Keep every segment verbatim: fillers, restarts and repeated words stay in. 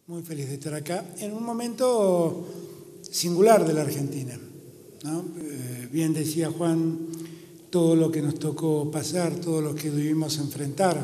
Muy feliz de estar acá, en un momento singular de la Argentina, ¿no? Eh, bien decía Juan, todo lo que nos tocó pasar, todo lo que debimos enfrentar.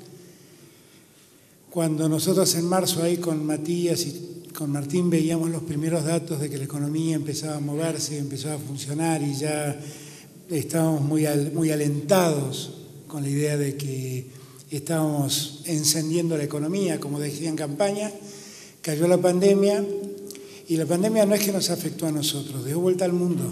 Cuando nosotros en marzo ahí con Matías y con Martín veíamos los primeros datos de que la economía empezaba a moverse, empezaba a funcionar y ya estábamos muy, al, muy alentados con la idea de que estábamos encendiendo la economía, como decía en campaña. Cayó la pandemia y la pandemia no es que nos afectó a nosotros, dio vuelta al mundo,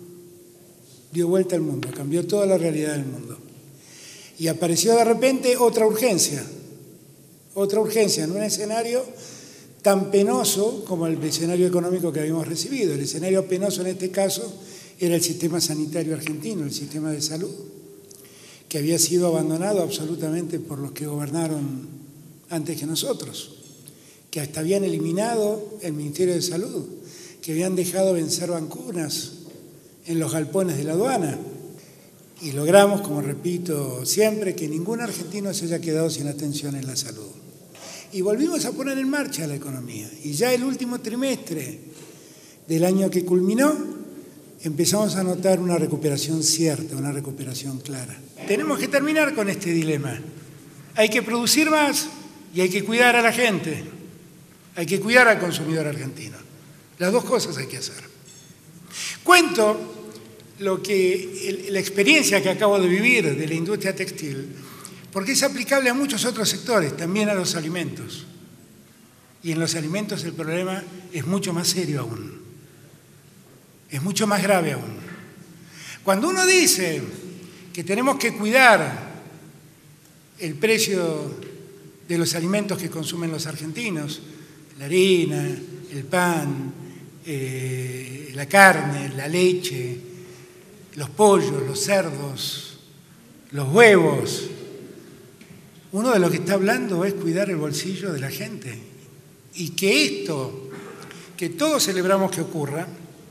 dio vuelta al mundo, cambió toda la realidad del mundo. Y apareció de repente otra urgencia, otra urgencia en un escenario tan penoso como el escenario económico que habíamos recibido. El escenario penoso en este caso era el sistema sanitario argentino, el sistema de salud, que había sido abandonado absolutamente por los que gobernaron antes que nosotros, que hasta habían eliminado el Ministerio de Salud, que habían dejado vencer vacunas en los galpones de la aduana. Y logramos, como repito siempre, que ningún argentino se haya quedado sin atención en la salud. Y volvimos a poner en marcha la economía. Y ya el último trimestre del año que culminó, empezamos a notar una recuperación cierta, una recuperación clara. Tenemos que terminar con este dilema. Hay que producir más y hay que cuidar a la gente. Hay que cuidar al consumidor argentino. Las dos cosas hay que hacer. Cuento lo que, la experiencia que acabo de vivir de la industria textil, porque es aplicable a muchos otros sectores, también a los alimentos. Y en los alimentos el problema es mucho más serio aún. Es mucho más grave aún. Cuando uno dice que tenemos que cuidar el precio de los alimentos que consumen los argentinos, la harina, el pan, eh, la carne, la leche, los pollos, los cerdos, los huevos, uno de lo que está hablando es cuidar el bolsillo de la gente. Y que esto, que todos celebramos que ocurra,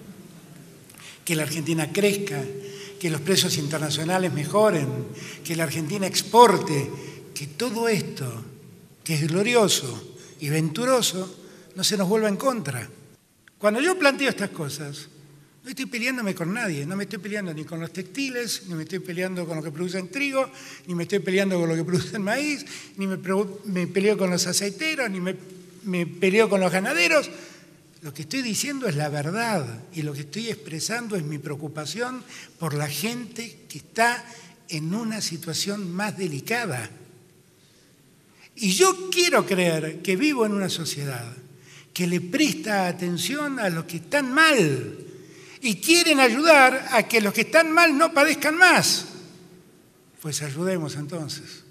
que la Argentina crezca, que los precios internacionales mejoren, que la Argentina exporte, que todo esto, que es glorioso y venturoso, no se nos vuelva en contra. Cuando yo planteo estas cosas, no estoy peleándome con nadie, no me estoy peleando ni con los textiles, ni me estoy peleando con lo que producen trigo, ni me estoy peleando con lo que producen maíz, ni me, me peleo con los aceiteros, ni me, me peleo con los ganaderos. Lo que estoy diciendo es la verdad y lo que estoy expresando es mi preocupación por la gente que está en una situación más delicada. Y yo quiero creer que vivo en una sociedad que le presta atención a los que están mal y quieren ayudar a que los que están mal no padezcan más. Pues ayudemos entonces.